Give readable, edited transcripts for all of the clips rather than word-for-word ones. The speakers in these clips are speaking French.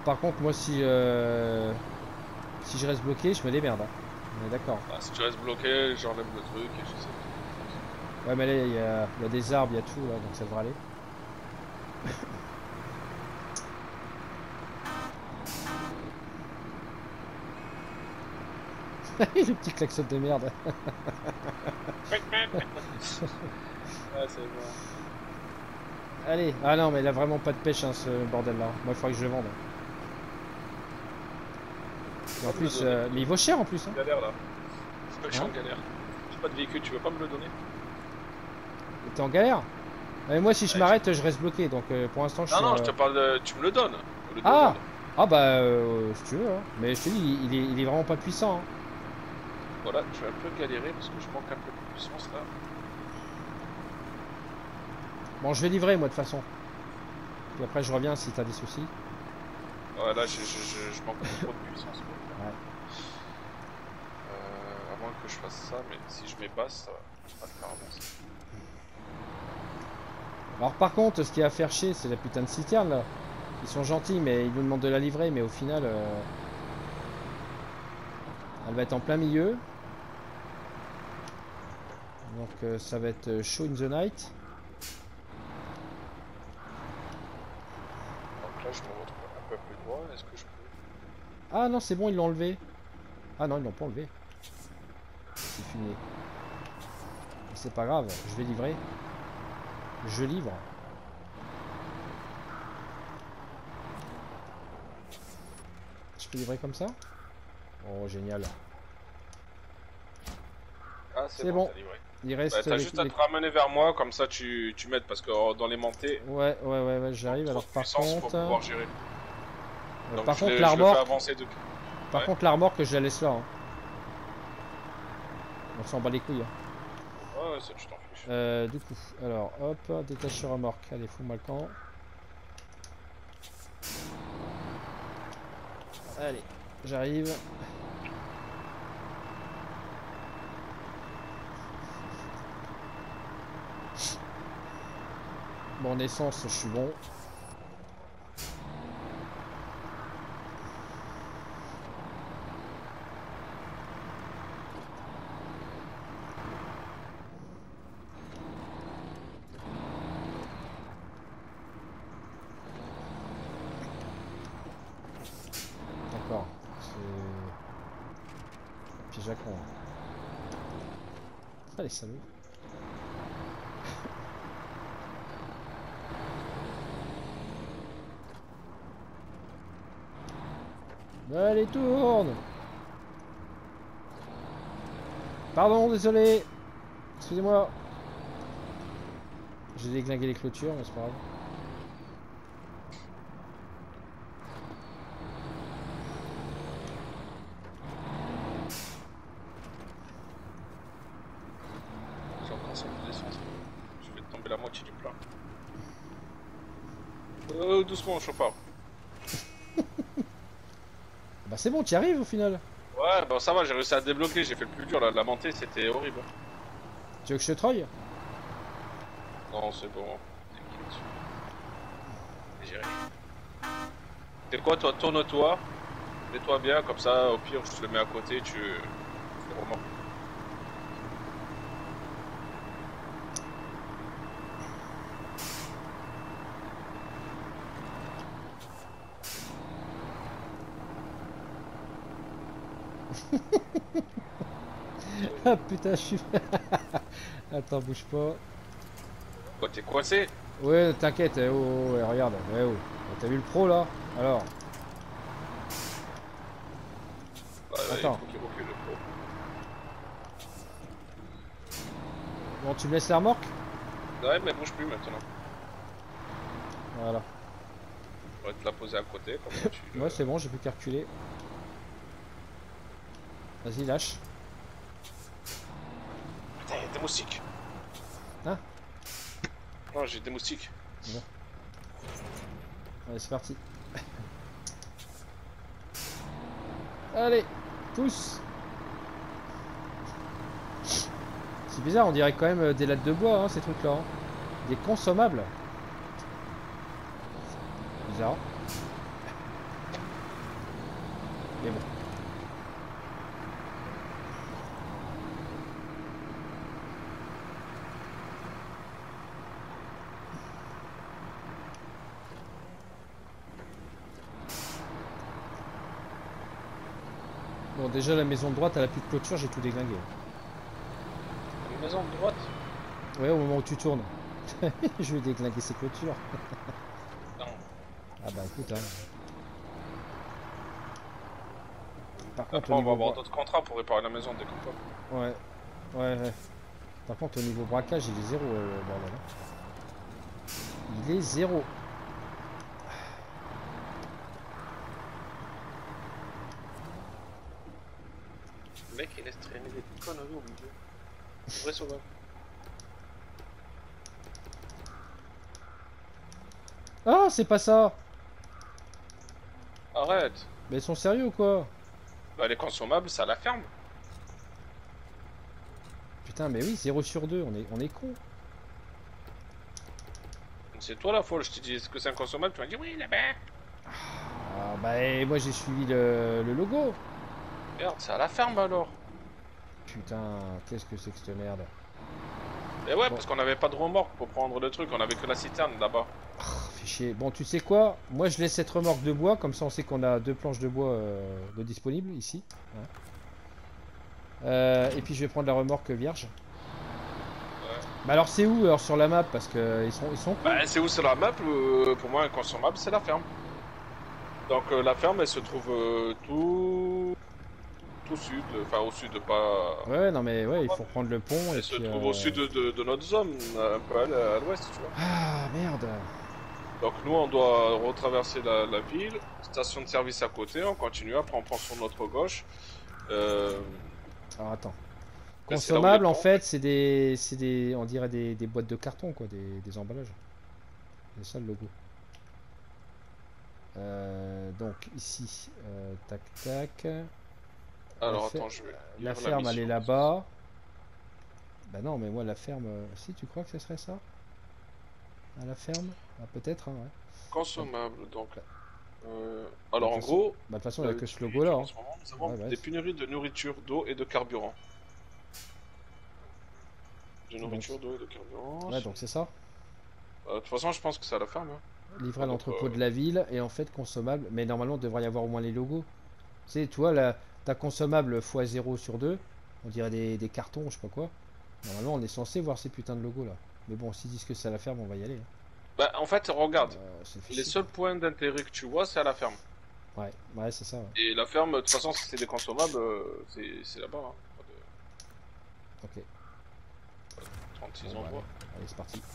par contre, moi, si je reste bloqué, je me démerde. Hein. On est d'accord. Ah, si tu restes bloqué, j'enlève le truc et je sais. Ouais, mais là, il y a des arbres, il y a tout, là, donc ça devrait aller. Le petit klaxon de merde. Ah, c'est bon. Allez. Ah non, mais il a vraiment pas de pêche, hein, ce bordel-là. Moi, il faudrait que je le vende. Et en plus, mais il vaut cher en plus. Hein. Galère là. Je suis Hein en galère. J'ai pas de véhicule, tu veux pas me le donner? T'es en galère? Mais moi, si je Ouais, m'arrête, je reste bloqué. Donc pour l'instant, je non, suis. non, je te parle de... Tu me le donnes. Au lieu de le Ah! vendre. Ah bah, si tu veux. Hein. Mais je te dis, il est vraiment pas puissant. Hein. Voilà, je vais un peu galérer parce que je manque un peu de puissance là. Bon, je vais livrer moi de toute façon. Puis après, je reviens si t'as des soucis. Ouais, là, je manque trop de puissance. Quoi. Ouais. À moins que je fasse ça, mais si je mets basse, ça va me faire avancer. Alors par contre, ce qui va faire chier, c'est la putain de citerne là. Ils sont gentils, mais ils nous demandent de la livrer, mais au final, elle va être en plein milieu. Donc ça va être show in the night. Donc là, je me retrouve un peu plus loin. Est-ce que je peux... Ah non, c'est bon, ils l'ont enlevé. Ah non, ils l'ont pas enlevé. C'est fumé. C'est pas grave, je vais livrer. Je livre. Je peux livrer comme ça? Oh, génial. Ah, C'est bon. t'as livré. Il reste. Bah, t'as juste à te ramener vers moi, comme ça tu m'aides parce que dans les montées, Ouais, j'arrive. Alors par contre. pour pouvoir gérer. Donc par contre, je le fais l'armor. avancer de... Par contre, l'armor que je la laisse là. Hein. On s'en bat les couilles. Hein. Ouais, ça tu t'en fiches. Du coup, alors hop, détacher remorque. Allez, fous-moi le camp. Allez, j'arrive. Bon, en essence, je suis bon. D'accord. C'est... Piège à con. Allez, salut. Allez, tourne. Pardon, désolé. Excusez-moi. J'ai déglingué les clôtures, mais c'est pas grave. J'ai encore 100 d'essence. Je vais tomber la moitié du plein. Doucement, chauffard. Bah c'est bon, tu y arrives au final. Ouais, bon ça va, j'ai réussi à débloquer, j'ai fait le plus dur là. La montée c'était horrible. Tu veux que je te troille? Non, c'est bon. T'inquiète. J'ai géré. C'est quoi, toi, tourne-toi. Mets-toi bien, comme ça, au pire, je te le mets à côté, tu fais vraiment. Ah putain, je suis... Attends, bouge pas. Quoi, t'es coincé? Ouais, t'inquiète, ouais, regarde. Ouais, oh. T'as vu le pro là? Alors. Ouais, Attends. il faut qu'il recule le pro. Bon, tu me laisses la remorque? Ouais, mais bouge plus maintenant. Voilà. On va te la poser à côté, comme ça tu... Ouais, c'est bon, j'ai plus qu'à reculer. Vas-y, lâche. Putain, y'a des moustiques. Hein? Non, j'ai des moustiques. Bon. Allez, c'est parti. Allez, pousse. C'est bizarre, on dirait quand même des lattes de bois, hein, ces trucs-là. Hein. Des consommables. Bizarre. Mais bon. Bon, déjà la maison de droite, elle a plus de clôture, j'ai tout déglingué. Une maison de droite. Ouais, au moment où tu tournes. Je vais déglinguer ces clôtures. Non. Ah bah écoute, hein. Par contre, Après, au on va niveau avoir d'autres contrats pour réparer la maison dès qu'on peut. Ouais, ouais. Par contre, au niveau braquage, il est zéro, le bordel. Hein. Il est zéro. Le mec, il laisse traîner des conneries au milieu. Vrai sauvage. Ah, c'est pas ça. Arrête. Mais ils sont sérieux ou quoi? Bah, les consommables, ça la ferme. Putain, mais oui, 0 sur 2, on est con. C'est toi la folle, je te dis, est-ce que c'est inconsommable? Tu m'as dit oui, là-bas. Ah bah et moi j'ai suivi le logo. Merde, c'est à la ferme alors. Putain, qu'est-ce que c'est que cette merde? Et ouais, Bon. parce qu'on avait pas de remorque pour prendre le truc, on avait que la citerne là-bas. Oh, fait chier. Bon, tu sais quoi? Moi je laisse cette remorque de bois, comme ça on sait qu'on a 2 planches de bois de disponibles ici. Hein. Et puis je vais prendre la remorque vierge. Ouais. Bah alors c'est où alors sur la map? Parce que ils sont cons. Bah, c'est où c'est la map? Pour moi, inconsommable, c'est la ferme. Donc la ferme, elle se trouve tout sud, enfin au sud, pas. Ouais, non mais ouais, il faut prendre le pont et Elle se puis. trouve au sud de notre zone, un peu à l'ouest, tu vois. Ah merde. Donc nous, on doit retraverser la ville, station de service à côté, on continue, après on prend sur notre gauche. Alors attends. Ben, c'est là où les Consommable en ponts. fait, on dirait des boîtes de carton quoi, des emballages. C'est ça le logo. Donc ici, tac tac. Alors La attends, je vais La lire ferme elle est mission. là-bas. Bah non mais moi la ferme, si tu crois que ce serait ça? À la ferme? Ah, peut-être hein, ouais. Consommable, donc. Bah, Alors de en toute façon- gros, bah, de toute façon il n'y a que ce tu- logo là. en ce moment, nous avons Ouais, ouais. des pénuries de nourriture, d'eau et de carburant. De Donc, nourriture, d'eau et de carburant. ouais donc c'est ça. De toute façon, je pense que c'est à la ferme. Hein. Livré à Donc, l'entrepôt de la ville et en fait consommable. Mais normalement il devrait y avoir au moins les logos. Tu sais, toi là, ta consommable x 0 sur 2, on dirait des cartons, je sais pas quoi. Normalement on est censé voir ces putains de logos là. Mais bon, s'ils disent que c'est à la ferme, on va y aller. Hein. Bah, en fait, regarde, Ça fait les chier, seuls points d'intérêt que tu vois, c'est à la ferme. quoi. Ouais, c'est ça. Ouais. Et la ferme, de toute façon, si c'est des consommables, c'est là-bas. Hein. Pas de Ok. 36 Bon, bah, envois. allez, c'est parti.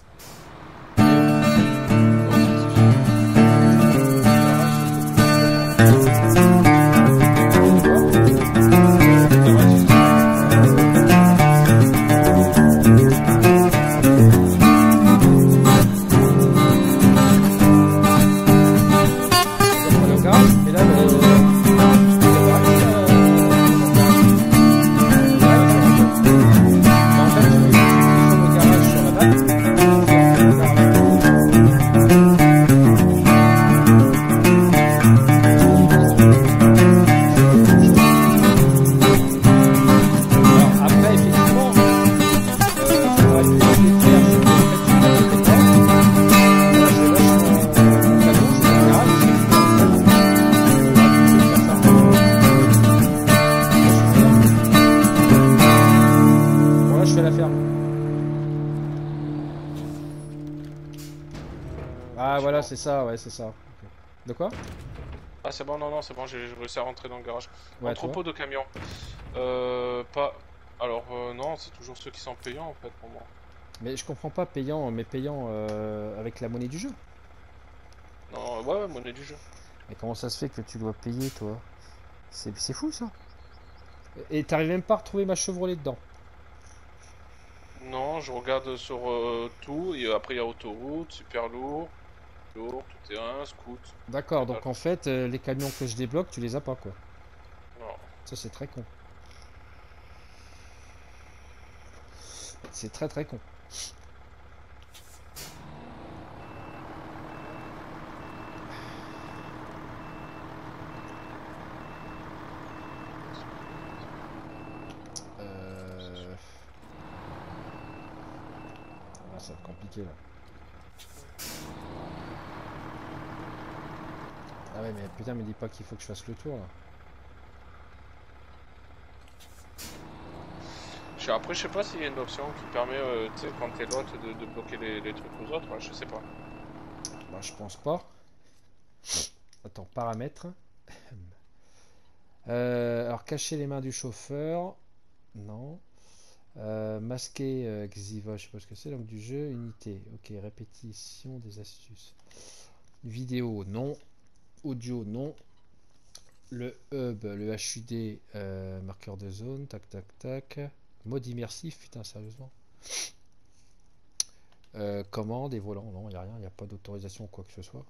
Le garage, et là, après, effectivement, il faudra que je déclare ce que je fais voilà, je fais la ferme. Ah voilà, c'est ça, ouais, c'est ça. Ok. De quoi? Ah, c'est bon, non, c'est bon, j'ai réussi à rentrer dans le garage. Ouais, Entrepôt de camions. Pas. Alors, non, c'est toujours ceux qui sont payants en fait pour moi. Mais je comprends pas payant, mais payant avec la monnaie du jeu. Non, ouais, monnaie du jeu. Mais comment ça se fait que tu dois payer, toi? C'est fou ça. Et t'arrives même pas à retrouver ma Chevrolet dedans. Non, je regarde sur tout, et après il y a autoroute, super lourd, lourd, tout terrain, scoot. D'accord, donc en fait, les camions que je débloque, tu les as pas quoi. Non. Ça c'est très con. C'est très très con. ça va être compliqué là. Ah ouais, mais putain, me dis pas qu'il faut que je fasse le tour là. Après, je sais pas s'il y a une option qui permet, tu sais, quand t'es l'autre, de bloquer les trucs aux autres, ouais, je sais pas. Bah, je pense pas. Attends, paramètres. Alors, cacher les mains du chauffeur. Non. Masquer Xiva, je sais pas ce que c'est. Donc, du jeu, unité. Ok, répétition des astuces. Vidéo, non. Audio, non. Le hub, le HUD, marqueur de zone. Tac, tac, tac. Mode immersif, putain, sérieusement. Commande et volant, non, il n'y a rien, il n'y a pas d'autorisation ou quoi que ce soit.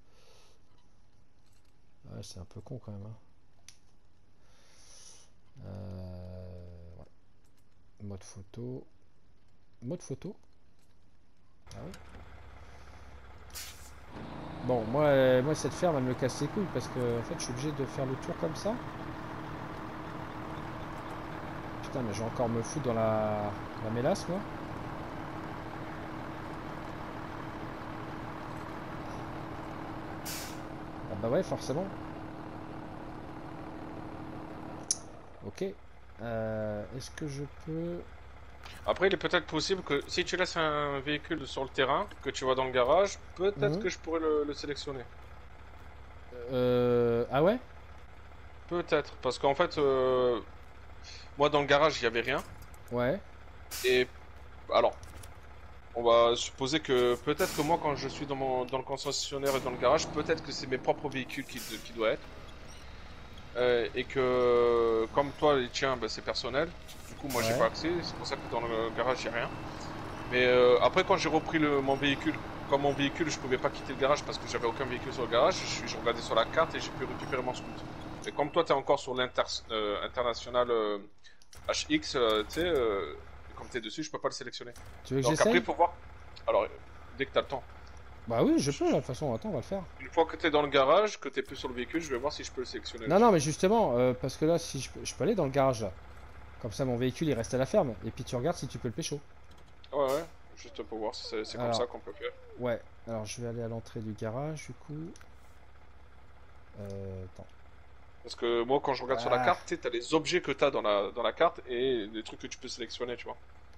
Ouais, c'est un peu con quand même. Hein. Ouais. Mode photo. Mode photo. Ah ouais. Bon, moi cette ferme, elle me casse les couilles parce que en fait, je suis obligé de faire le tour comme ça. Putain, mais je vais encore me foutre dans la mélasse, moi. Ah bah ouais, forcément. Ok. Est-ce que je peux... Après, il est peut-être possible que si tu laisses un véhicule sur le terrain, que tu vas dans le garage, peut-être que je pourrais le sélectionner. Ah ouais? Peut-être, parce qu'en fait, moi dans le garage, il n'y avait rien. Ouais. Et alors, on va supposer que peut-être que moi, quand je suis dans le concessionnaire et dans le garage, peut-être que c'est mes propres véhicules qui doivent être. Et que comme toi, les tiens, bah, c'est personnel. Du coup, moi, j'ai Ouais. pas accès. C'est pour ça que dans le garage, j'ai rien. Mais après, quand j'ai repris mon véhicule, comme mon véhicule, je pouvais pas quitter le garage parce que j'avais aucun véhicule sur le garage, j'ai regardé sur la carte et j'ai pu récupérer mon scoot. Mais comme toi, tu es encore sur l'international HX, tu sais, comme tu es dessus, je peux pas le sélectionner. Tu veux que Donc après, j'essaye? faut voir. Alors, dès que tu as le temps. Bah oui, je peux, là, de toute façon, attends, on va le faire. Une fois que tu es dans le garage, que tu es plus sur le véhicule, je vais voir si je peux le sélectionner Non, non, dessus. mais justement, parce que là, si je peux aller dans le garage, là. Comme ça, mon véhicule, il reste à la ferme. Et puis tu regardes si tu peux le pécho. Ouais, ouais, juste pour voir si c'est comme ça Alors, qu'on peut faire. ouais. Alors, je vais aller à l'entrée du garage, du coup. Attends. Parce que moi, quand je regarde sur la Ah, carte, tu sais, t'as les objets que t'as dans la carte et les trucs que tu peux sélectionner, tu vois.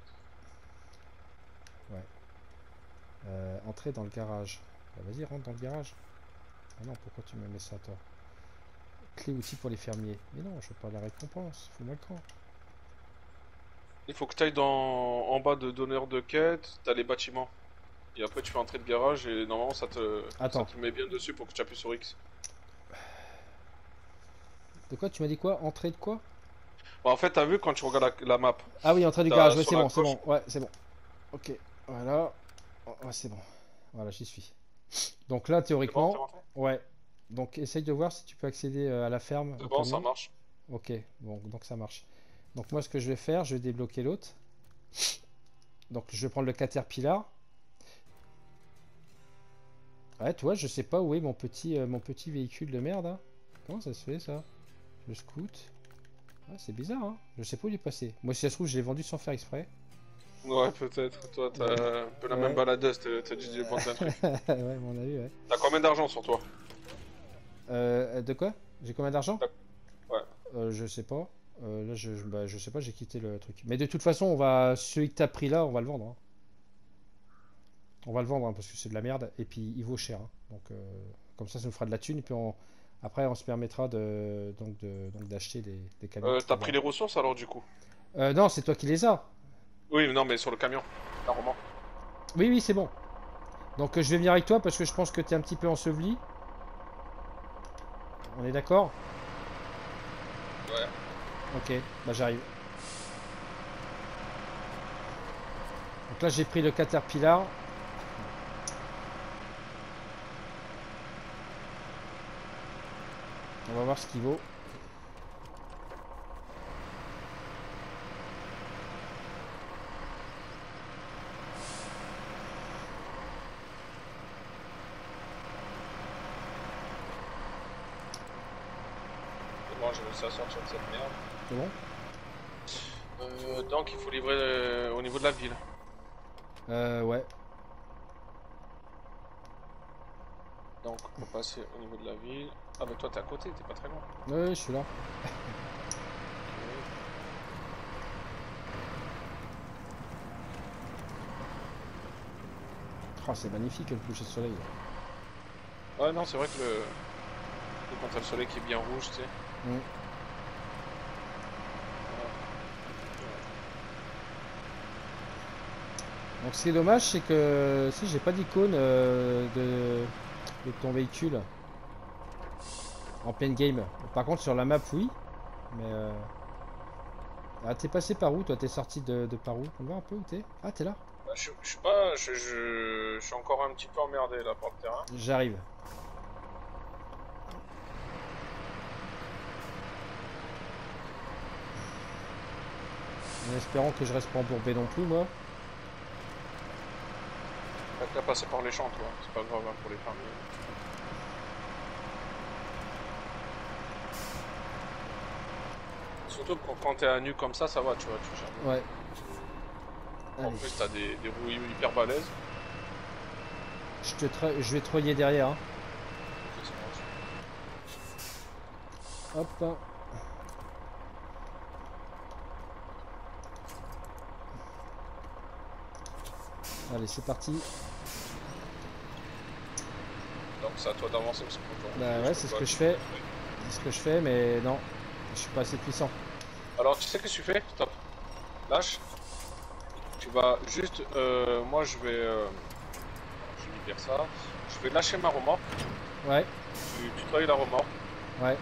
ouais. Entrer dans le garage. Bah, vas-y, rentre dans le garage. Ah non, pourquoi tu me mets ça, toi? Clé outils pour les fermiers. Mais non, je veux pas la récompense. Fous-moi le camp. Il faut que tu ailles en bas de donneur de quête, t'as les bâtiments. Et après, tu fais entrer le garage et normalement, ça Attends. te met bien dessus pour que tu appuies sur X. De quoi tu m'as dit quoi? Entrée de quoi? Bon, en fait, t'as vu quand tu regardes la map, Ah oui, entrée du t'as garage. Ouais, sur c'est la bon, c'est gauche. bon. Ouais, c'est bon. Ok. Voilà. Oh, ouais, c'est bon. Voilà, j'y suis. Donc là, C'est bon, t'es théoriquement, rentré? ouais. Donc essaye de voir si tu peux accéder à la ferme C'est au bon, ça camion. marche. Ok, bon, donc ça marche. Donc moi, ce que je vais faire, je vais débloquer l'autre. Donc je vais prendre le Caterpillar. Ouais, tu vois, je sais pas où est mon petit véhicule de merde. Hein. Comment ça se fait ça? Le scoot. Ah, c'est bizarre, hein. Je sais pas où il est passé. Moi, si ça se trouve, je l'ai vendu sans faire exprès. Ouais, peut-être. Toi, Ouais. t'as un peu la même Ouais. baladeuse, t'as dû vendre un truc. Ouais, mon avis, ouais. T'as combien d'argent sur toi? De quoi? J'ai combien d'argent? Ouais. Je sais pas. Là, bah, je sais pas, j'ai quitté le truc. Mais de toute façon, celui que t'as pris là, on va le vendre. Hein. On va le vendre hein, parce que c'est de la merde et puis il vaut cher. Hein. Donc, comme ça nous fera de la thune et puis après, on se permettra donc d'acheter des camions. T'as pris les ressources alors du coup? Non, c'est toi qui les as. Oui, non, mais sur le camion. Normalement. Oui, oui, c'est bon. Donc, je vais venir avec toi parce que je pense que t'es un petit peu enseveli. On est d'accord? Ouais. Ok, bah j'arrive. Donc là, j'ai pris le Caterpillar. On va voir ce qu'il vaut. Bon, j'ai réussi à sortir de cette merde. C'est bon? Donc il faut livrer au niveau de la ville. Ouais. Donc, on va passer au niveau de la ville. Ah, bah toi, t'es à côté, t'es pas très loin. Ouais, je suis là. Oh, c'est magnifique le coucher de soleil. Ouais, non, c'est vrai que quand t'as le soleil qui est bien rouge, tu sais. Mm. Donc ce qui est dommage, c'est que si j'ai pas d'icône de ton véhicule en pleine game. Par contre sur la map oui, mais ah, t'es passé par où toi? T'es sorti de par où? On voit un peu où t'es? Ah t'es là? Bah, je suis pas. Je suis encore un petit peu emmerdé là par le terrain. J'arrive. En espérant que je reste pas embourbé non plus moi. T'as qu'à passer par les champs, toi. C'est pas grave hein, pour les fermiers. Surtout quand t'es à nu comme ça va, tu vois, tu gères bien. Ouais. En Allez. plus, t'as des roues hyper balèzes. Je vais te relier derrière. Hein. Ok, ça marche. Hop. Allez c'est parti. Donc, c'est à toi d'avancer parce que moi, Bah ouais c'est ce que je fais. C'est ce que je fais mais non. Je suis pas assez puissant. Alors, tu sais ce que tu fais? Stop. Lâche. Tu vas juste. Moi, je vais. Je libère ça. Je vais lâcher ma remorque. Ouais. Tu trahis la remorque. Ouais.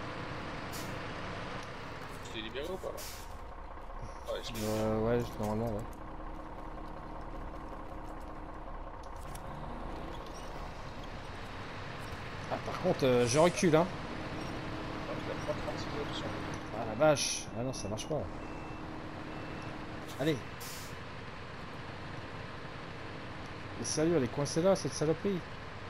Je l'ai libéré ou pas là? Ouais, je l'ai. Ouais, normalement, ouais. Ah, par contre, je recule, hein. Il a pas 36 options. Ah la vache. Ah non, ça marche pas. Allez. Mais sérieux, elle est coincée là, cette saloperie.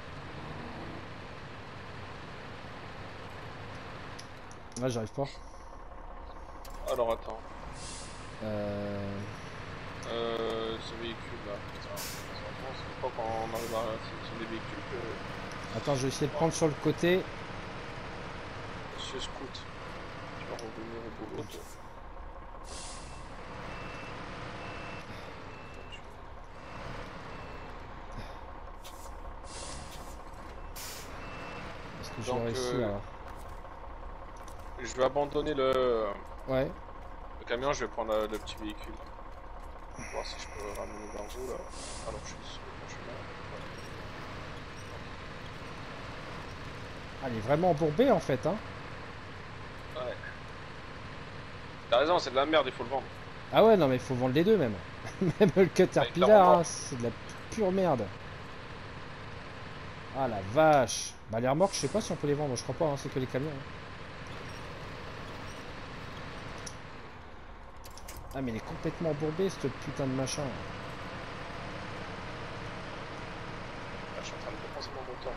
Là, j'arrive pas. Alors, attends. Euh... Ce véhicule là. Putain. C'est pas quand on arrive à sélectionner des véhicules que. Attends, je vais essayer de prendre sur le côté. Monsieur Scout. Tu vas revenir au boulot, toi. Est-ce que je Donc, vais réussir alors? je vais abandonner le Ouais. camion, je vais prendre le petit véhicule. Voir si je peux ramener vers vous là. Alors je suis sur le chemin. Ah, elle est vraiment embourbée en fait, hein. Ouais. T'as raison, c'est de la merde, il faut le vendre. Ah ouais, non mais il faut vendre les deux même. Même le Caterpillar, hein, c'est de la pure merde. Ah la vache. Bah les remorques, je sais pas si on peut les vendre, je crois pas, hein, c'est que les camions. Hein. Ah mais il est complètement embourbé ce putain de machin. Là, je suis en train de dépenser mon moteur.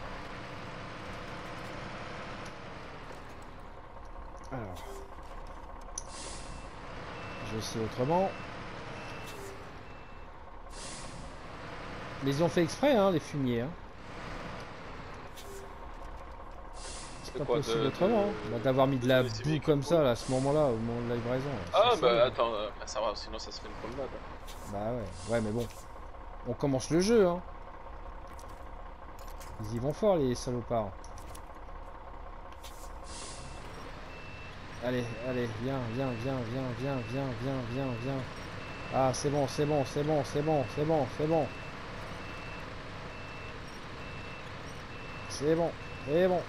Alors. Je vais essayer autrement. Mais ils ont fait exprès, hein, les fumiers. Hein. C'est pas possible autrement. Hein. D'avoir mis de la boue comme ça, là, à ce moment-là, au moment de la livraison. Ah bah attends, ça va, sinon ça serait une promenade. Bah ouais, ouais, mais bon. On commence le jeu, hein. Ils y vont fort, les salopards. Allez, allez, viens, viens, viens, viens, viens, viens, viens, viens, viens. Ah, c'est bon, c'est bon, c'est bon, c'est bon, c'est bon, c'est bon. C'est bon, c'est bon.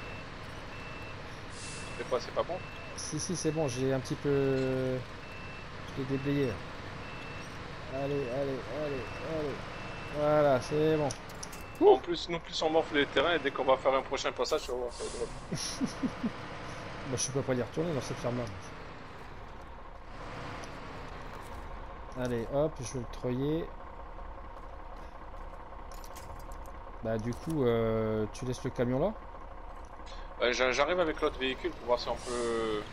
C'est quoi, c'est pas bon? Si, si, c'est bon, j'ai un petit peu... Je l'ai déblayé. Allez, allez, allez, allez. Voilà, c'est bon. En plus, nous plus on morfle les terrains et dès qu'on va faire un prochain passage, tu vas voir, ça va être drôle. Bah, je peux pas y retourner dans cette ferme-là. Allez, hop, je vais le troyer. Bah, du coup, tu laisses le camion là? J'arrive avec l'autre véhicule pour voir si on peut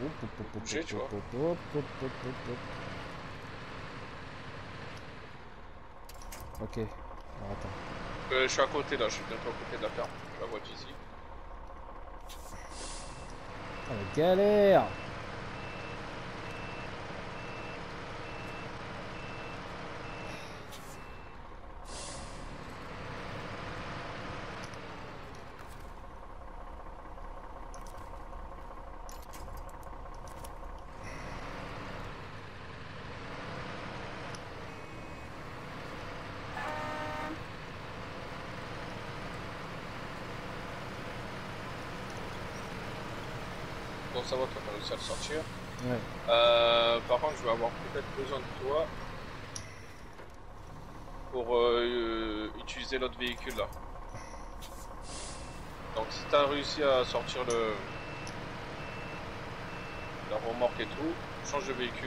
bouger, tu vois. Ok. Alors, attends. Je suis à côté là, je suis bientôt à côté de la ferme. Je la vois d'ici. Ah, la galère. Bon, ça va, toi, t'as réussi à le sortir. Ouais. Par contre, je vais avoir peut-être besoin de toi pour utiliser l'autre véhicule là. Donc, si t'as réussi à sortir la remorque et tout, change de véhicule.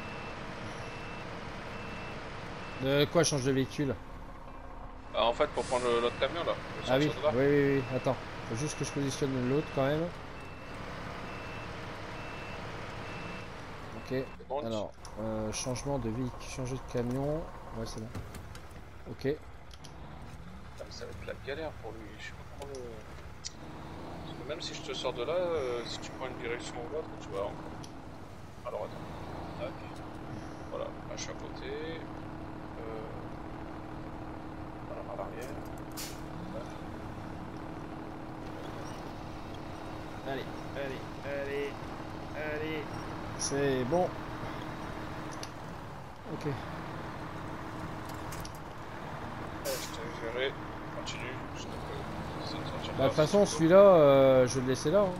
De quoi change de véhicule? En fait, pour prendre l'autre camion là, le Ah oui, sortir de là. oui, oui, oui. Attends. Faut juste que je positionne l'autre quand même. Ok. C'est bon, Alors, changement de véhicule, changer de camion. Ouais, c'est bon. Ok. putain, mais ça va être la galère pour lui. Je sais pas comment le... Parce que même si je te sors de là, si tu prends une direction ou l'autre, tu vas encore. Alors attends. Tac. Voilà, là je suis à côté. Voilà, à l'arrière. Allez, allez, allez, allez. C'est bon. Ok. Je t'ai géré. Continue. Je te fais essayer de sortir Bah, de là, toute si façon, tu veux. celui-là, je vais le laisser là. Hein.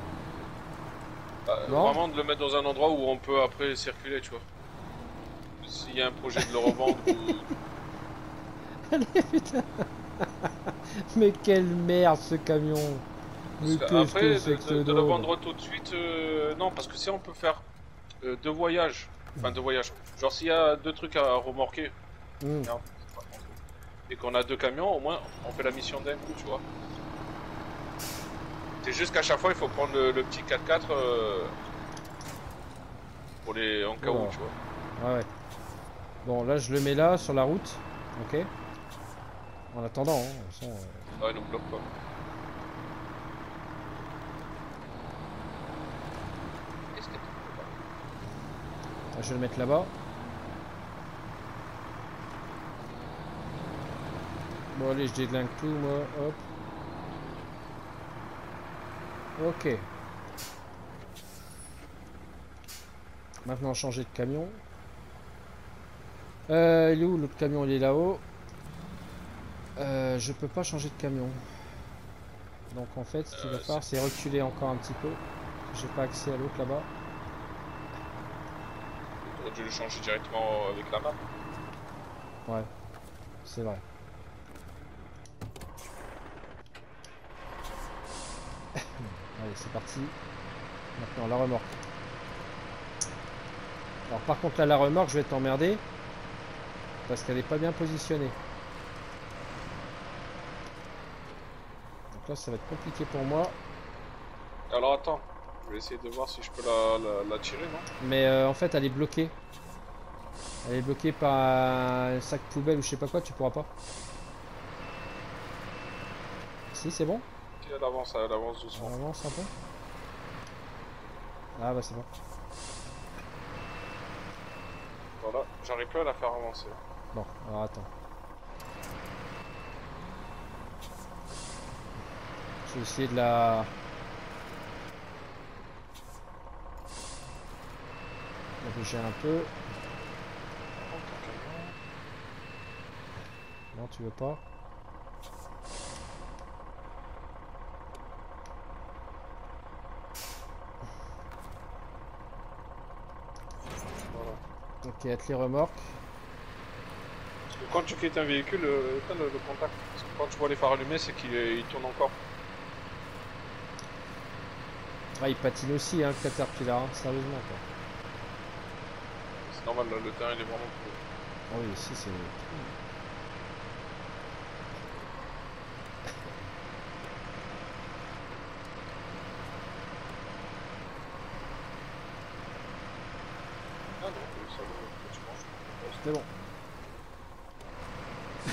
Non. Vraiment de le mettre dans un endroit où on peut après circuler, tu vois. S'il y a un projet de le revendre ou... Allez, putain. Mais quelle merde ce camion. Parce Mais que qu'est-ce que après, c'est que ce de le daube. vendre tout de suite, non, parce que si on peut faire deux voyages, enfin deux voyages, genre s'il y a deux trucs à remorquer, Hmm. merde, c'est pas mon truc, et qu'on a deux camions, au moins on fait la mission d'un coup, tu vois. C'est juste qu'à chaque fois il faut prendre le petit 4x4 pour les en cas où, Oula. tu vois. Ouais, ouais. Bon, là, je le mets là, sur la route. Ok. En attendant, hein, de toute façon, Ah, il nous bloque pas. Qu'est-ce que je vais le mettre là-bas. Bon, allez, je déglingue tout, moi. Hop. Ok. Maintenant, changer de camion. Il est où l'autre camion? Il est là-haut. Je peux pas changer de camion. Donc en fait, ce qu'il va faire, c'est reculer encore un petit peu. J'ai pas accès à l'autre là-bas. t'aurais dû le changer directement avec la map. Ouais, c'est vrai. Allez, c'est parti. Maintenant, la remorque. Alors par contre, là, la remorque, je vais t'emmerder. Parce qu'elle est pas bien positionnée. Donc là, ça va être compliqué pour moi. Alors attends, je vais essayer de voir si je peux la tirer, non? Mais en fait, elle est bloquée. Elle est bloquée par un sac poubelle ou je sais pas quoi, tu pourras pas. Si, c'est bon? Si elle avance doucement. On avance un peu. Ah bah c'est bon. Voilà, j'arrive plus à la faire avancer. Bon, alors attends. Je vais essayer de la bouger un peu. Non, tu veux pas? Voilà. Ok, atteler remorque. Parce que quand tu quittes un véhicule, éteins le contact. Parce que quand tu vois les phares allumés, c'est qu'il tourne encore. Ah, il patine aussi, hein, le Caterpillar, hein, sérieusement quoi. C'est normal, là, le terrain il est vraiment cool. Ah oui, ici c'est... Ah non, ça va, tu manges. C'était bon.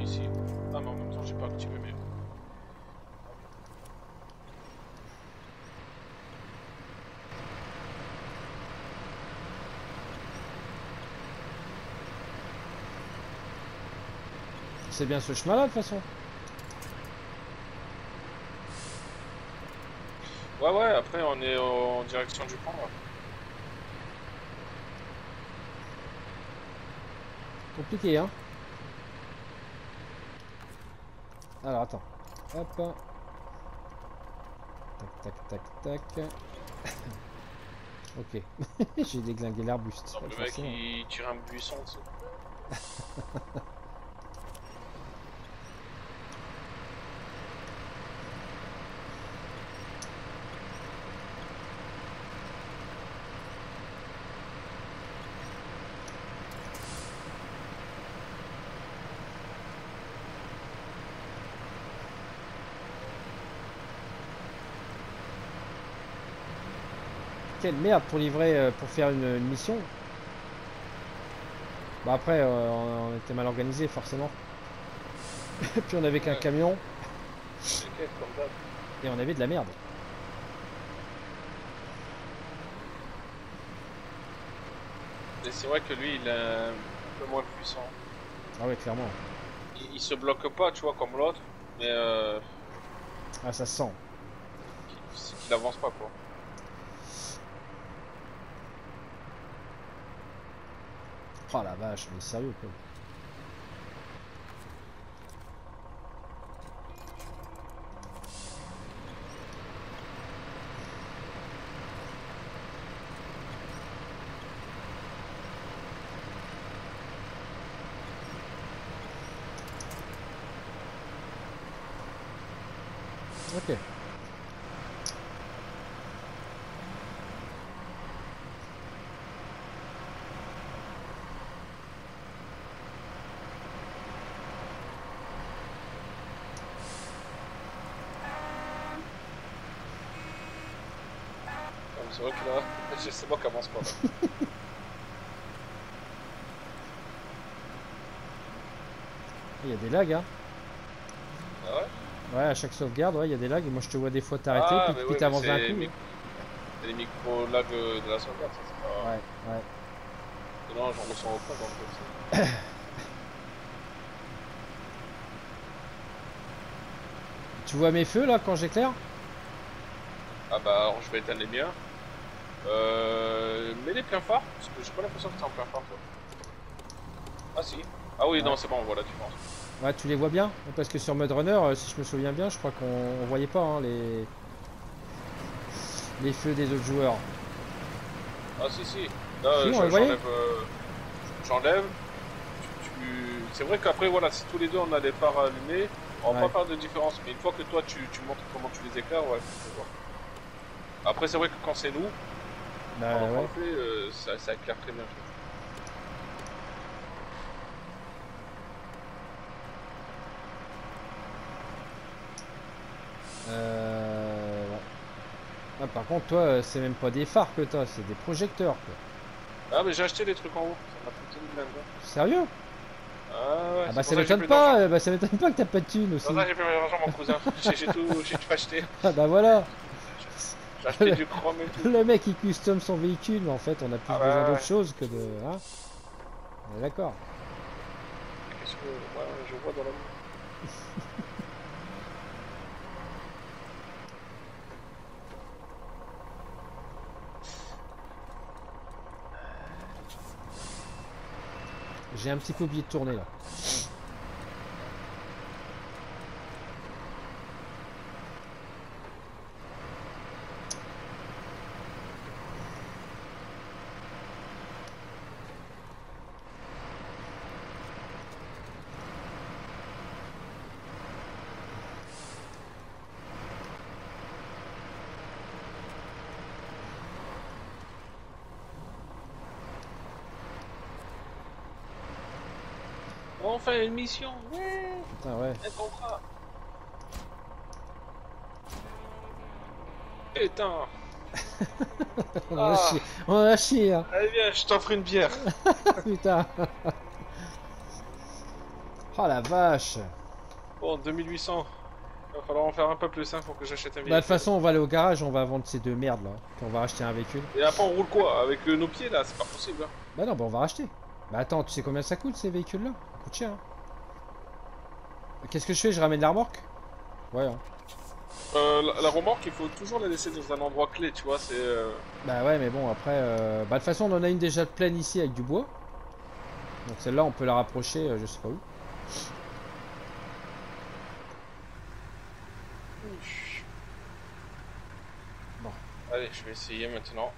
ici. Ah mais en même temps j'ai pas activé mes... C'est bien ce chemin-là, de toute façon. Ouais, ouais, après on est en direction du pont, là. Compliqué, hein. Alors, attends. Hop. Tac, tac, tac, tac. Ok. J'ai déglingué l'arbuste. Non, le mec, forcément. il tire un buisson, tu sais. Quelle merde pour livrer, pour faire une mission. Bah après, on était mal organisé forcément. Et puis on avait qu'un Ouais. camion T'inquiète, comme d'hab. et on avait de la merde. Mais c'est vrai que lui, il est un peu moins puissant. Ah ouais, clairement. Il se bloque pas, tu vois, comme l'autre, mais Ah, ça se sent. il avance pas, quoi. Oh la vache, mais sérieux quoi. Ok. C'est vrai que là, je sais pas qui avance pas, là. Il y a des lags, hein. Ah ouais? Ouais, à chaque sauvegarde, ouais, il y a des lags. Et moi, je te vois des fois t'arrêter, Ah, puis, mais puis ouais, mais t'avances d'un c'est coup. c'est les micro-lags de la sauvegarde, ça, c'est pas... Ouais, ouais. Non, j'en ressens aucun dans le jeu. Tu vois mes feux là quand j'éclaire? Ah bah, alors je vais éteindre les miens. Mets les pleins phares, parce que j'ai pas l'impression que c'est en plein phare, toi. Ah si. Ah oui, Ouais. non, c'est bon, voilà, tu penses. Ouais, tu les vois bien? Parce que sur Mud Runner, si je me souviens bien, je crois qu'on voyait pas hein, les feux des autres joueurs. Ah si, si. Là, Si, on les voyait? j'enlève... j'enlève. C'est vrai qu'après, voilà, si tous les deux on a les phares allumés, on va Ouais. pas faire de différence. Mais une fois que toi, tu montres comment tu les éclaires, ouais, faut voir. Après, c'est vrai que quand c'est nous, Bah pendant qu'on ouais. le fait, ça éclaire très bien. Ouais. Ah, par contre, toi, c'est même pas des phares que t'as, c'est des projecteurs quoi. Ah, mais j'ai acheté des trucs en haut. Ça m'a coûté une blinde. Sérieux? Ah ouais, Ah c'est bah pour ça ça que j'ai m'étonne plus d'argent. pas, bah ça m'étonne pas que t'as pas de thunes C'est aussi. pour ça que j'ai plus d'argent, mon cousin. J'ai tout acheté. Ah bah voilà. J'ai acheté du chrome et tout. Le mec il custom son véhicule, mais en fait on a plus Ah besoin bah, d'autre chose que de. Hein? On est d'accord. qu'est-ce que ouais, je vois dans la nuit. J'ai un petit peu oublié de tourner là. On fait une mission, ouais, Putain ouais. un contrat. Putain. On en a Ah, chier. On en a chier hein. allez viens, je t'offre une bière. Putain. Oh la vache. Bon, 2800. Il va falloir en faire un peu plus simple pour que j'achète un Bah de toute véhicule. façon on va aller au garage, on va vendre ces deux merdes là. Puis on va racheter un véhicule. Et après, on roule quoi? Avec nos pieds là? C'est pas possible. Hein. Bah non, bah on va racheter. Bah attends, tu sais combien ça coûte ces véhicules là? Ça coûte cher hein. Qu'est-ce que je fais? Je ramène la remorque? Ouais hein. La remorque, il faut toujours la laisser dans un endroit clé, tu vois. C'est. Bah ouais mais bon après... Bah de toute façon on en a une déjà pleine ici avec du bois. Donc celle-là on peut la rapprocher je sais pas où. Bon, Allez, je vais essayer maintenant.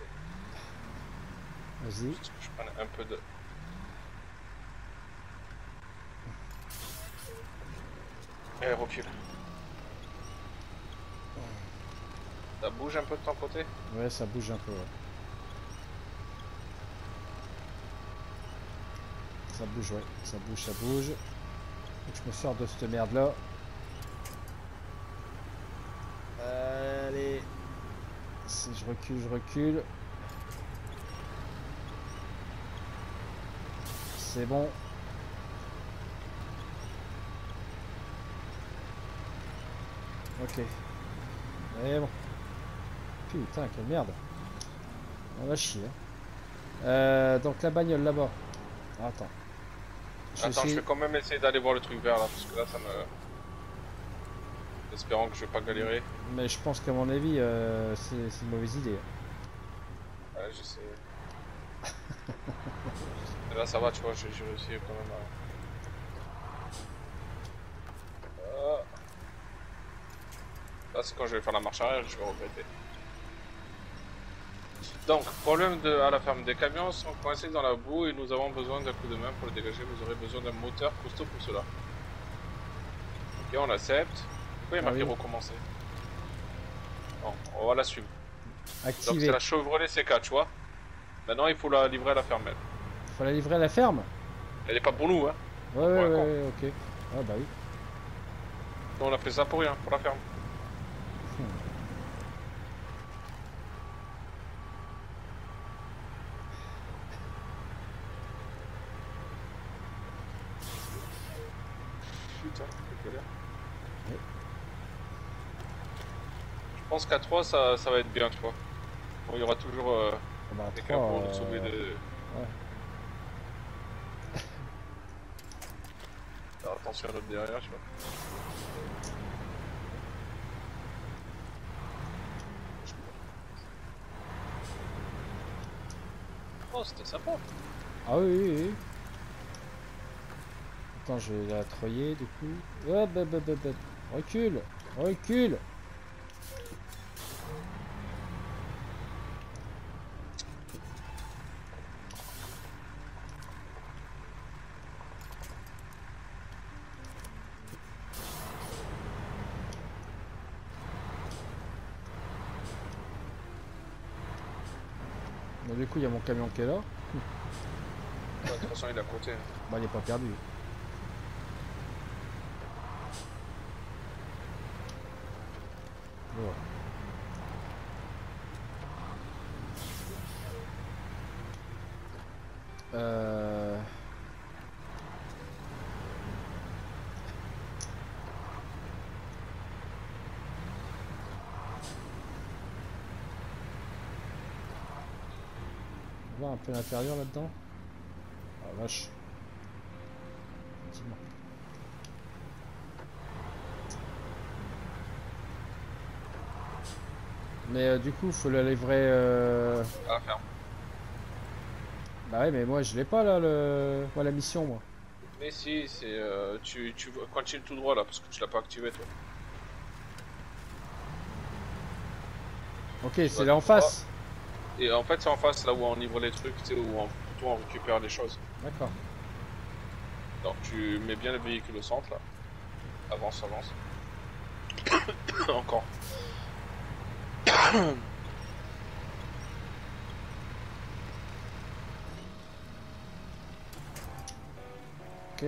vas-y. Juste que je prenne un peu de. Allez, recule. Ça bouge un peu de ton côté? Ouais ça bouge un peu ouais. Ça bouge ouais, ça bouge, ça bouge. Faut que je me sors de cette merde là. Allez. Si je recule, je recule. C'est bon. Ok. Et bon. Putain, quelle merde. On va chier. Donc la bagnole là-bas. Attends. Attends, je vais quand même essayer d'aller voir le truc vert là, parce que là, ça me. Espérant que je vais pas galérer. Mais je pense qu'à mon avis, c'est une mauvaise idée. Ouais, j'essaie. Là, ça va, tu vois, j'ai réussi quand même à. Là, c'est quand je vais faire la marche arrière, je vais regretter. Donc, problème à la ferme. Des camions sont coincés dans la boue et nous avons besoin d'un coup de main pour le dégager. Vous aurez besoin d'un moteur costaud pour cela. Ok, on accepte. Pourquoi il y a marqué recommencer? Bon, on va la suivre. Activer. Donc, c'est la Chevrolet C4, tu vois. Maintenant, il faut la livrer à la ferme. Il faut la livrer à la ferme? Elle est pas pour nous, hein. Ouais, ok. Ah bah oui. Donc, on a fait ça pour rien, pour la ferme. Putain, c'est galère. Ouais. Je pense qu'à 3, ça va être bien, tu vois. Bon, il y aura toujours Bah, quelqu'un 3, pour nous sauver de. Ouais. Alors, attention à l'autre derrière, tu vois. Oh, c'était sympa. Ah oui. Attends, je vais la troyer du coup. Oh, bah. Recule. Recule. Bon, du coup, il y a mon camion qui est là. Ouais, de toute façon, il est à côté. Bah, il est pas perdu. Voilà. On voit un peu l'intérieur là-dedans. Ah vache. Effectivement. Mais du coup, faut la livrer. À la ferme. Bah ouais, mais moi je l'ai pas là, moi, la mission, moi. Mais si, c'est. Tu continues tout droit là, parce que tu l'as pas activé, toi. Ok, c'est là en face. Et en fait, c'est en face, là où on livre les trucs, tu sais, où plutôt on récupère les choses. D'accord. Donc, tu mets bien le véhicule au centre, là. Avance. Encore. Ok.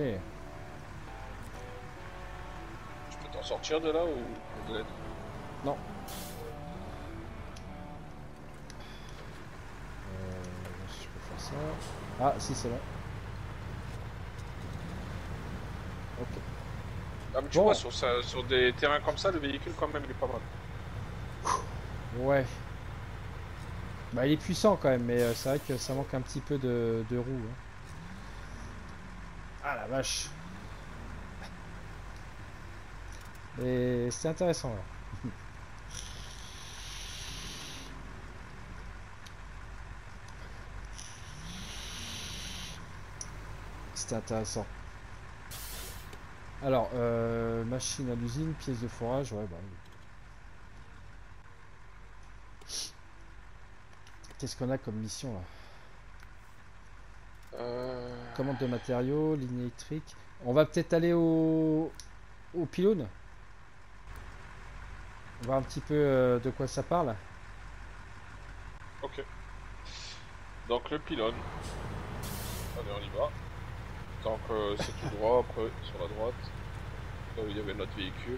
Tu peux t'en sortir de là ou de l'aide? Non. Je peux faire ça. Ah, si, c'est bon. Ok. Ah, mais tu Bon. vois, sur des terrains comme ça, le véhicule, quand même, il est pas mal. Ouais. Bah il est puissant quand même, mais c'est vrai que ça manque un petit peu de roues. Hein. Ah la vache. Et c'est intéressant là. C'était intéressant. Alors, machine à l'usine, pièces de forage, ouais bah oui. Qu'est-ce qu'on a comme mission là? Commande de matériaux, ligne électrique. On va peut-être aller au pylône. Voir un petit peu de quoi ça parle. Ok. Donc, le pylône. Allez, on y va. Donc, c'est tout droit, après, sur la droite. Là où il y avait notre véhicule.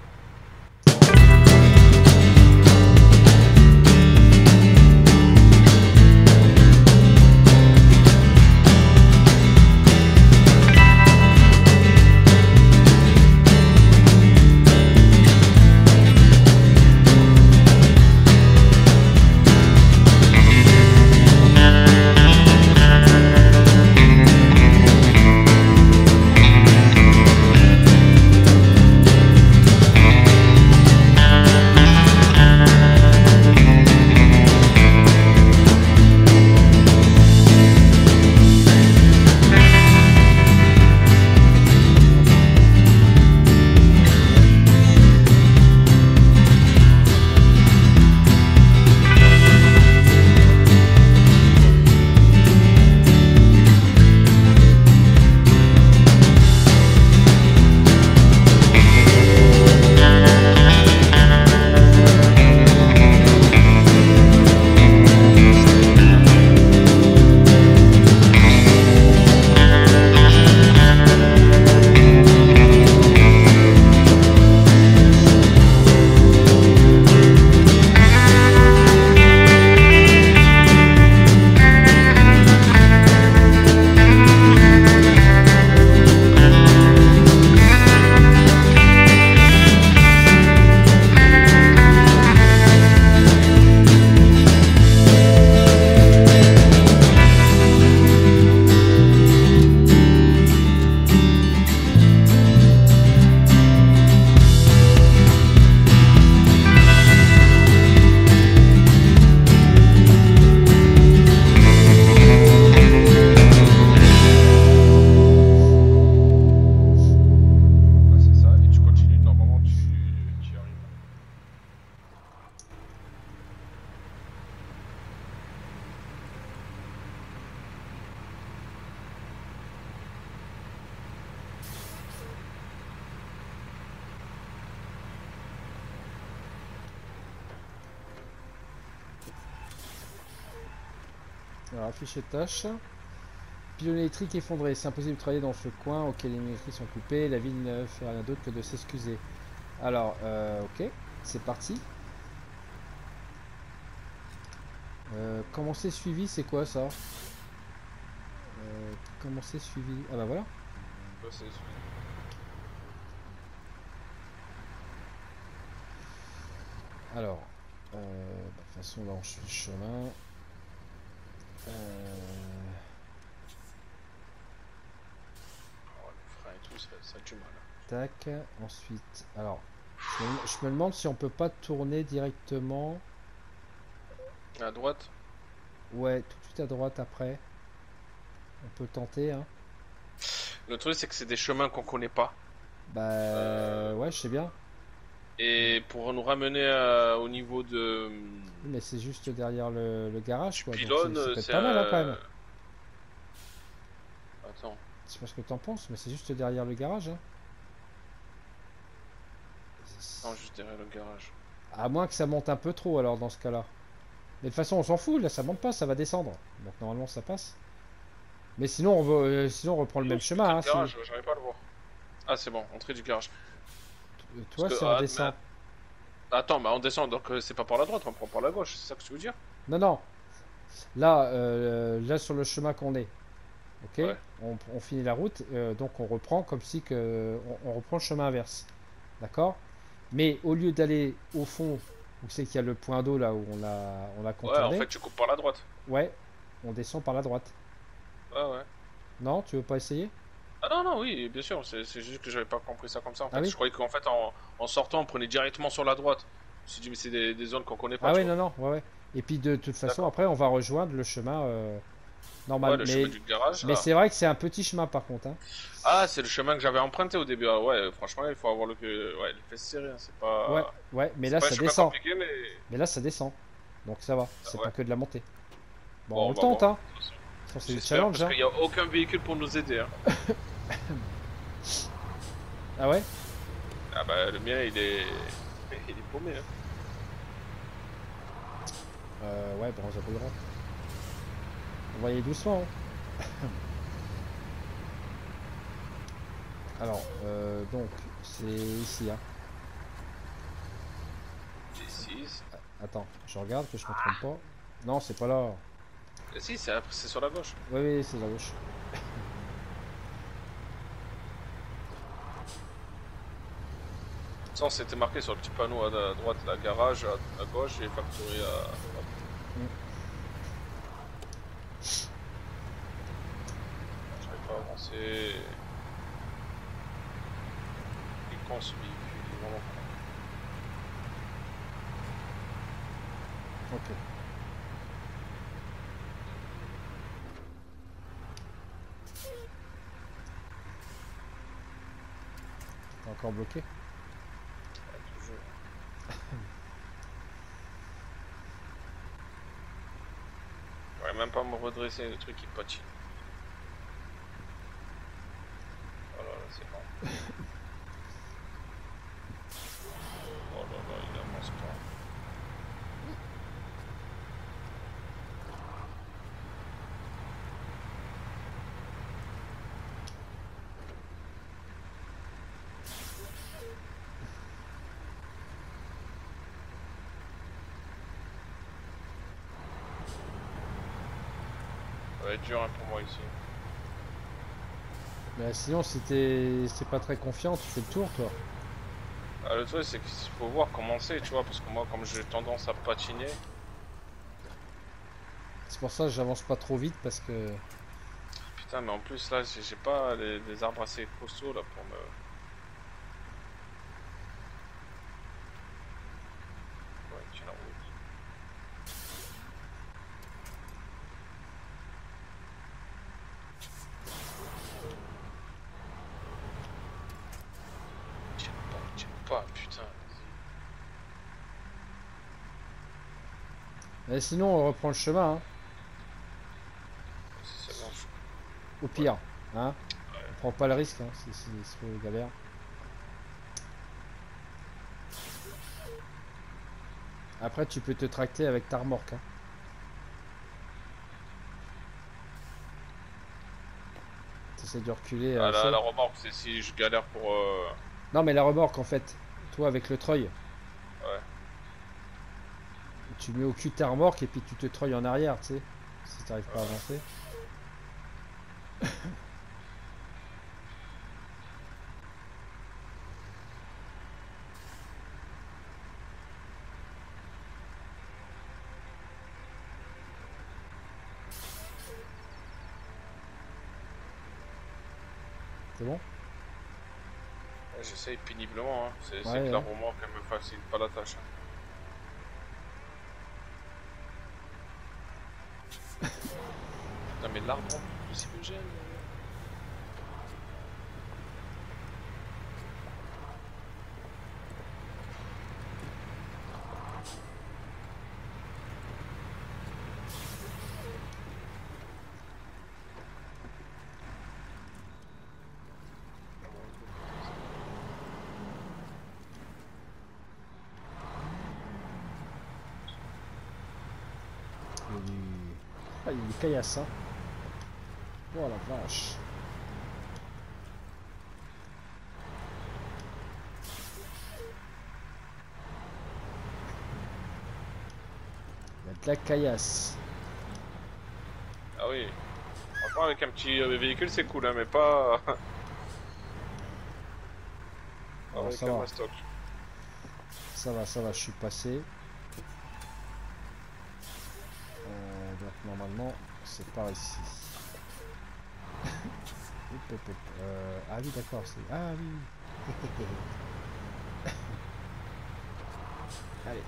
Alors, afficher tâche. Pylône électrique effondré. C'est impossible de travailler dans ce coin auquel les lignes électriques sont coupées. La ville ne fait rien d'autre que de s'excuser. Alors, ok. C'est parti. Commencer suivi, c'est quoi ça? Commencer suivi. Ah bah voilà. Là, c'est celui. Alors, bah, de toute façon là on suit le chemin. Oh, le frein et tout, ça a du mal. Tac. Ensuite, alors, je me demande si on peut pas tourner directement. À droite? Ouais, tout de suite à droite après. On peut tenter, hein. Le truc, c'est que c'est des chemins qu'on connaît pas. Bah ouais, je sais bien. Et pour nous ramener au niveau de Oui, mais c'est juste derrière le garage, du quoi. Donc c'est pylône, peut-être c'est pas mal, hein, quand même. Attends. Je sais pas ce que t'en penses, mais c'est juste derrière le garage, hein. Non, juste derrière le garage. À moins que ça monte un peu trop, alors, dans ce cas-là. Mais de toute façon, on s'en fout, là, ça monte pas, ça va descendre. Donc normalement, ça passe. Mais sinon, sinon, on reprend le même chemin, Entrée hein. de garage, j'arrive pas à le voir. Ah, c'est bon, entrée du garage. Toi, Parce que, c'est on descend. attends, bah on descend, donc c'est pas par la droite, on prend par la gauche, c'est ça que tu veux dire? Non, non. Là, là, sur le chemin qu'on est. Ok, Ouais. on finit la route, donc on reprend comme si que on reprend le chemin inverse. D'accord? Mais au lieu d'aller au fond, où c'est qu'il y a le point d'eau là où on a Ouais, en contourné, fait, tu coupes par la droite. ouais, on descend par la droite. Ouais, ouais. Non, tu veux pas essayer? Ah non, non, oui, bien sûr. C'est juste que j'avais pas compris ça comme ça, en Ah fait. oui? Je croyais qu'en fait, en sortant, on prenait directement sur la droite. Je me suis dit, mais c'est des zones qu'on connaît pas, Ah tu ouais, vois. non, non, ouais, ouais. Et puis de toute façon, D'accord. après, on va rejoindre le chemin Ouais, normal. le chemin Mais, du garage, mais là. c'est vrai que c'est un petit chemin par contre, hein. Ah, c'est le chemin que j'avais emprunté au début. Ah, ouais, franchement, il faut avoir ouais, le fesse serré, hein. Ouais, ouais, mais C'est là pas un ça chemin descend. compliqué, mais. Mais là ça descend. Donc ça va, c'est pas Ouais. que de la montée. Bon, on Bon, on le va tente, voir. hein. De toute façon. De toute façon, c'est du J'espère, challenge, parce hein. qu'il n'y a aucun véhicule pour nous aider, hein. Ah ouais? Ah bah, le mien, il est. Il est paumé, hein. Ouais, bon, ça brûlera. On va y aller doucement, hein. Alors, donc, c'est ici, hein. G6. Attends, je regarde que je me trompe pas. Non, c'est pas là. Si, c'est sur la gauche. Oui, oui, c'est la gauche. Ça, c'était marqué sur le petit panneau à droite, la garage à gauche et factory à. Mm. J'arrive pas à avancer. Il est con ce véhicule, il est vraiment con. Ok. T'es encore bloqué? Ouais, toujours. J'arrive même pas à me redresser, le truc il patine. Voilà, là c'est bon. Oh là là, il avance pas. Ça va être dur hein, pour moi ici. Mais sinon, si c'est pas très confiant, tu fais le tour, toi. Ah, le truc c'est qu'il faut voir comment c'est, tu vois, parce que moi comme j'ai tendance à patiner. C'est pour ça que j'avance pas trop vite parce que. Putain, mais en plus là j'ai pas les arbres assez costauds là pour me. Ouais, tiens la route. Tiens pas, putain. Mais sinon, on reprend le chemin, hein. Si ça marche. Au Ouais, pire, hein. On prend pas le risque, hein, si faut galère. Après, tu peux te tracter avec ta remorque, hein. T'essaies de reculer, ah, tu sais. la remorque, c'est si je galère pour. Non, mais la remorque, en fait, toi, avec le treuil, Ouais. tu mets au cul de ta remorque et puis tu te treuilles en arrière, tu sais. Si t'arrives pas à avancer. C'est bon? Ouais, j'essaye péniblement, hein. C'est Ouais, que la ouais. remorque, elle me facilite pas la tâche, hein. Putain, mais l'arbre, en plus, il me gêne. Il y a du... Ah, il y a du caillasse, hein. Oh la vache. Il y a de la caillasse. Ah oui. Ok, Ouais, avec un petit véhicule, c'est cool, hein, mais pas Alors avec ça un va, mastoc. ça va, je suis passé. Donc normalement, c'est par ici. Hop, hop, hop. Ah oui, d'accord, c'est... Ah oui, oui. Allez.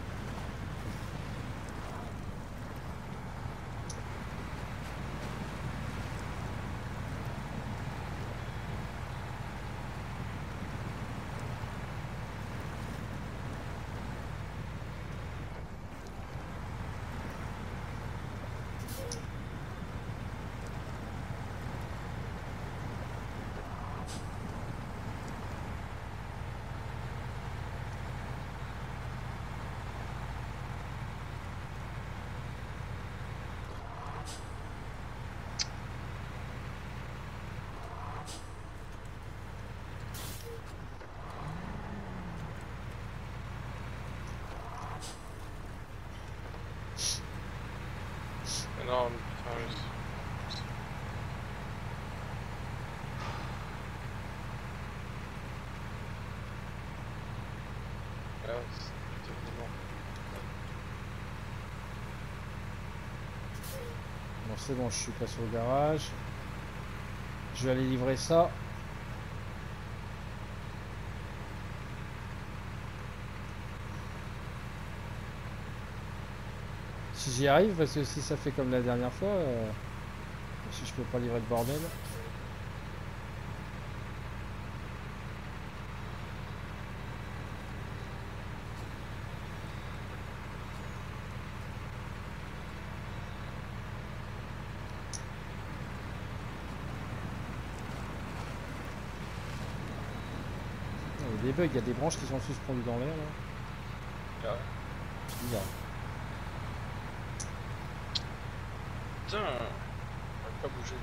Non, putain, bon. Bon, c'est bon, je suis passé au garage. Je vais aller livrer ça. Si j'y arrive, parce que si ça fait comme la dernière fois, si je peux pas livrer le bordel. Il y a des bugs, il y a des branches qui sont suspendues dans l'air là. Ah, C'est bizarre. putain, on va pas bouger.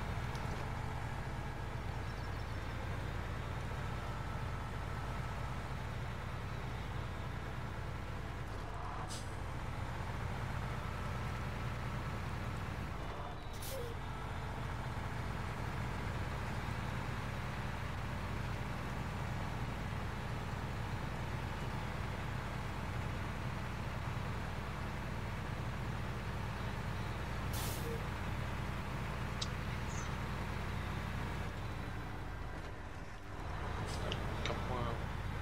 Qu'un point.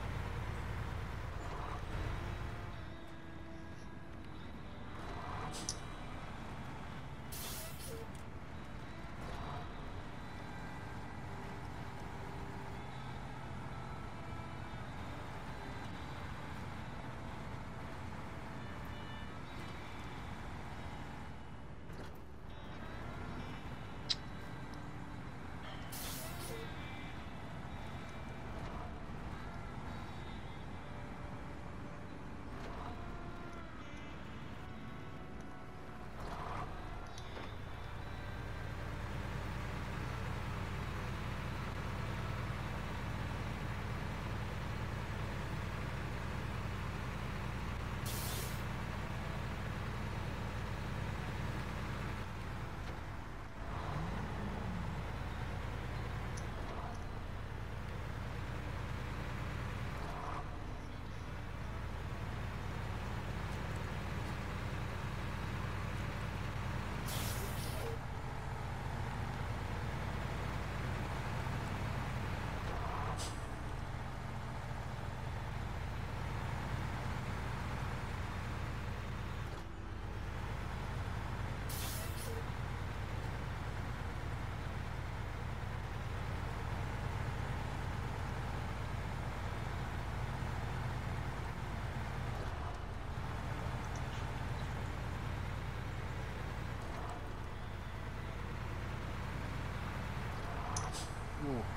Oh.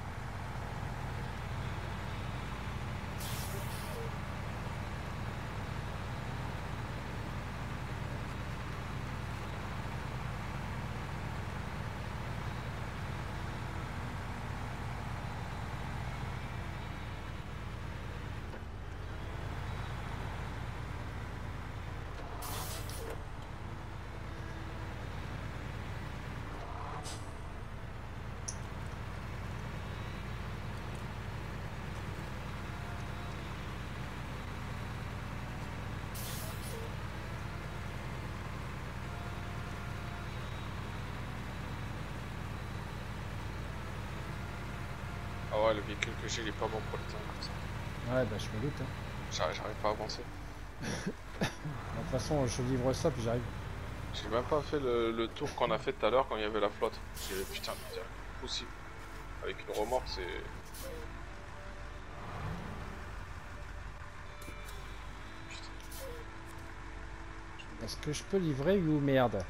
Ah ouais, le véhicule que j'ai, il est pas bon pour le temps comme ça. Ouais, bah je me doute. Hein. J'arrive pas à avancer. De toute façon, je livre ça, puis j'arrive. J'ai même pas fait le tour qu'on a fait tout à l'heure quand il y avait la flotte. J'ai dit, putain, c'est impossible. Avec une remorque, c'est... Est-ce que je peux livrer ou merde?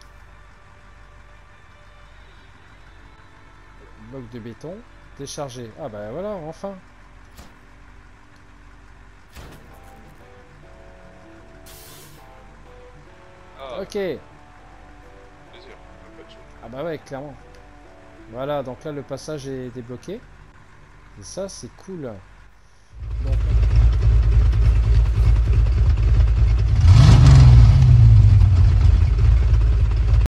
Bloc de béton. Déchargé. Ah bah voilà, enfin. Ah, Ok. plaisir. Pas de chou. Ah bah ouais, clairement. Voilà, donc là le passage est débloqué. Et ça, c'est cool.